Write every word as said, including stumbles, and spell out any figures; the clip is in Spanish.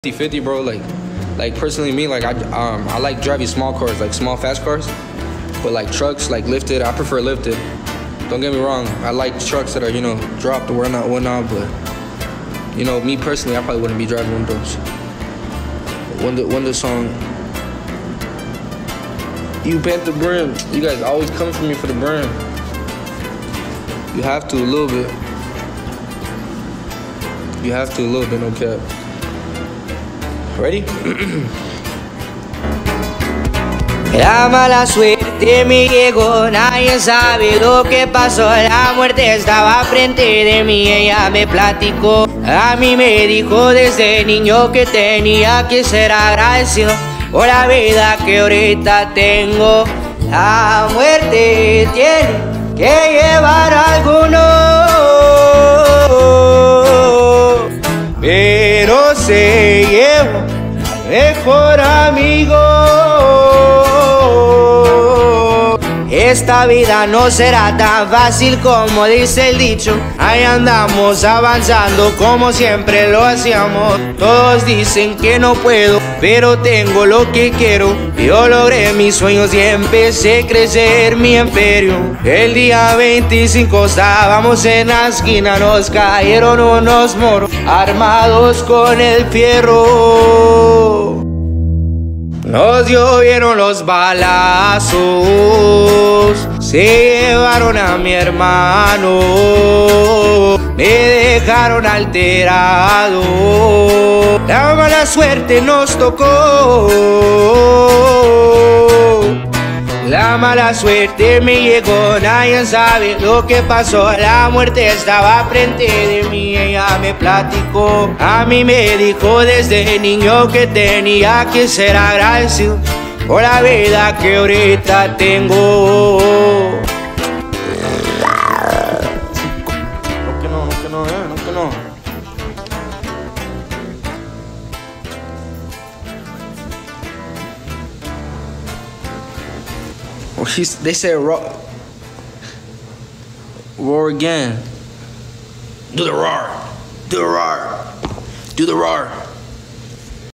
fifty fifty, bro. Like, like personally, me, like I, um, I like driving small cars, like small fast cars. But like trucks, like lifted, I prefer lifted. Don't get me wrong, I like trucks that are, you know, dropped or whatnot, whatnot. But you know, me personally, I probably wouldn't be driving one of those. When the when the song, you bent the brim. You guys always coming for me for the brim. You have to a little bit. You have to a little bit, no cap. Ready? La mala suerte me llegó, nadie sabe lo que pasó. La muerte estaba frente de mí, ella me platicó. A mí me dijo desde niño que tenía que ser agradecido por la vida que ahorita tengo. La muerte tiene que llevar a alguno, pero se lleva mejor amigo. Esta vida no será tan fácil como dice el dicho. Ahí andamos avanzando como siempre lo hacíamos. Todos dicen que no puedo, pero tengo lo que quiero. Yo logré mis sueños y empecé a crecer mi imperio. El día veinticinco estábamos en la esquina, nos cayeron unos moros armados con el fierro. Nos llovieron los balazos, se llevaron a mi hermano, me dejaron alterado. La mala suerte nos tocó, la mala suerte me llegó, nadie sabe lo que pasó. La muerte estaba frente de mí, ella me platicó. A mí me dijo desde niño que tenía que ser agradecido por la vida que ahorita tengo. No que no, no que no, eh, no que no. He's, they said roar, roar again. Do the roar, do the roar, do the roar.